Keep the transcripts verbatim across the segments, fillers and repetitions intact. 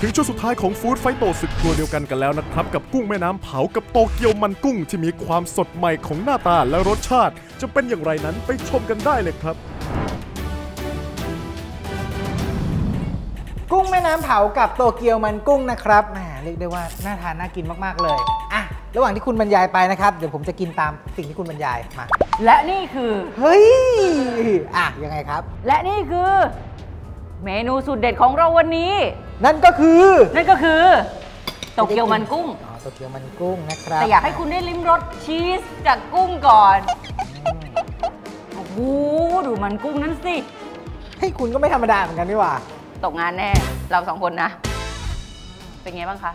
ถึงช่วงสุดท้ายของฟู้ดไฟโตศึกครัวเดียวกันกันแล้วนะครับกับกุ้งแม่น้ำเผากับโตเกียวมันกุ้งที่มีความสดใหม่ของหน้าตาและรสชาติจะเป็นอย่างไรนั้นไปชมกันได้เลยครับกุ้งแม่น้ำเผากับโตเกียวมันกุ้งนะครับแหมเรียกได้ว่าน่าทานน่ากินมากๆเลยอ่ะระหว่างที่คุณบรรยายไปนะครับเดี๋ยวผมจะกินตามสิ่งที่คุณบรรยายมาและนี่คือเฮ้ยอ่ะยังไงครับและนี่คือเมนูสุดเด็ดของเราวันนี้นั่นก็คือนั่นก็คือโตเกียวมันกุ้งอ๋อโตเกียวมันกุ้งนะครับแต่อยากให้คุณได้ลิ้มรสชีสจากกุ้งก่อนโอ้โหดูมันกุ้งนั้นสิให้คุณก็ไม่ธรรมดาเหมือนกันนี่หว่าตกงานแน่เราสองคนนะเป็นไงบ้างคะ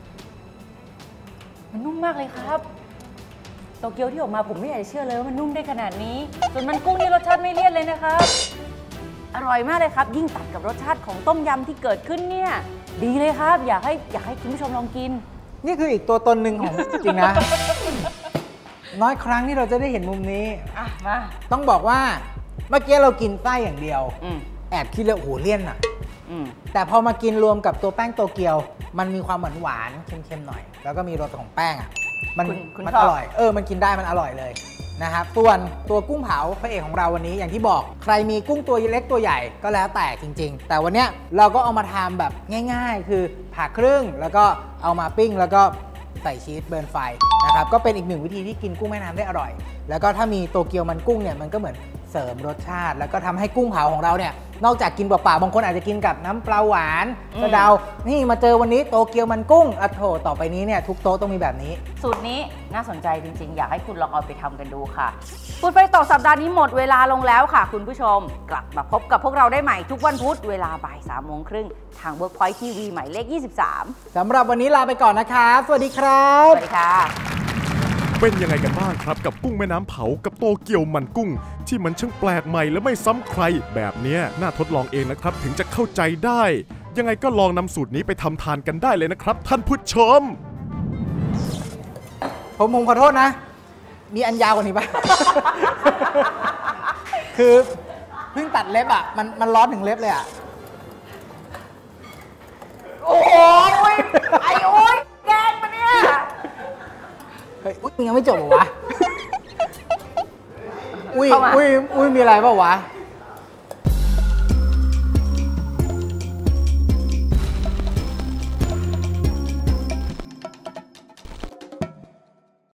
มันนุ่มมากเลยครับโตเกียวที่ออกมาผมไม่อยากจะเชื่อเลยว่ามันนุ่มได้ขนาดนี้ส่วนมันกุ้งนี่รสชาติไม่เลี่ยนเลยนะครับอร่อยมากเลยครับยิ่งตัดกับรสชาติของต้มยำที่เกิดขึ้นเนี่ยดีเลยครับอยากให้อยากให้คุณผู้ชมลองกินนี่คืออีกตัวตนหนึ่งของจริงนะน้อยครั้งที่เราจะได้เห็นมุมนี้อ่ะมาต้องบอกว่าเมื่อกี้เรากินไส้อย่างเดียวแอบคิดเลยโอ้โหเลี่ยนอ่ะแต่พอมากินรวมกับตัวแป้งโตเกียวมันมีความหวานหวานเค็มๆหน่อยแล้วก็มีรสของแป้งอ่ะมันมันอร่อยเออมันกินได้มันอร่อยเลยนะครับส่วนตัวกุ้งเผาพระเอกของเราวันนี้อย่างที่บอกใครมีกุ้งตัวเล็กตัวใหญ่ก็แล้วแต่จริงๆแต่วันนี้เราก็เอามาทำแบบง่ายๆคือผ่าครึ่งแล้วก็เอามาปิ้งแล้วก็ใส่ชีสเบิร์นไฟนะครับก็เป็นอีกหนึ่งวิธีที่กินกุ้งแม่น้ำได้อร่อยแล้วก็ถ้ามีโตเกียวมันกุ้งเนี่ยมันก็เหมือนเสริมรสชาติแล้วก็ทำให้กุ้งเผาของเราเนี่ยนอกจากกินเปล่าๆบางคนอาจจะกินกับน้ำปลาหวานกระเดานี่มาเจอวันนี้โตเกียวมันกุ้งอ่ะโถต่อไปนี้เนี่ยทุกโต๊ะต้องมีแบบนี้สูตรนี้น่าสนใจจริงๆอยากให้คุณลองเอาไปทำกันดูค่ะพูดไปต่อสัปดาห์นี้หมดเวลาลงแล้วค่ะคุณผู้ชมกลับมาพบกับพวกเราได้ใหม่ทุกวันพุธเวลาบ่ายสามโมงครึ่งทาง Workpoint ที วี หมายเลขยี่สิบสามสำหรับวันนี้ลาไปก่อนนะครับสวัสดีครับสวัสดีค่ะเป็นยังไงกันบ้างครับกับกุ้งแม่น้ำเผากับโตเกียวมันกุ้งที่มันช่างแปลกใหม่และไม่ซ้ำใครแบบนี้น่าทดลองเองนะครับถึงจะเข้าใจได้ยังไงก็ลองนำสูตรนี้ไปทำทานกันได้เลยนะครับท่านผู้ชมผมผมขอโทษนะมีอันยาวกว่านี้ปะ คือเพิ่งตัดเล็บอ่ะมันมันร้อนถึงเล็บเลยอ่ะโอ้ยไอ้โอ้ยแกงมาเนี่ยเฮ้ยอุ้ยยังไม่จบเหรอวะอุ้ยอุ้ยอุ้ยมีอะไรเปล่าวะ